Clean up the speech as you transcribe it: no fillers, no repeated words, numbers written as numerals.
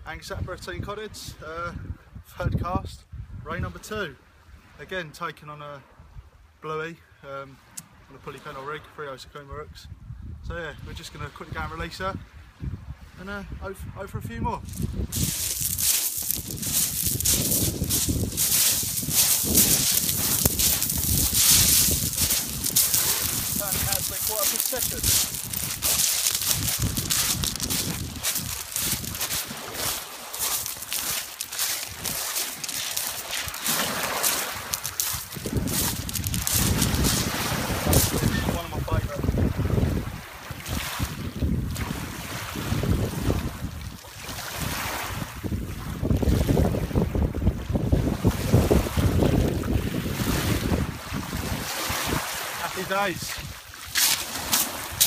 Angus Attenborough Team Cottage, third cast, Ray number 2. Again taken on a bluey, on a pulley pen or rig, 3/0 Sakuma hooks. So yeah, we're just going to quickly go and release her and hope for a few more. Turning out to be quite a good session. Happy days.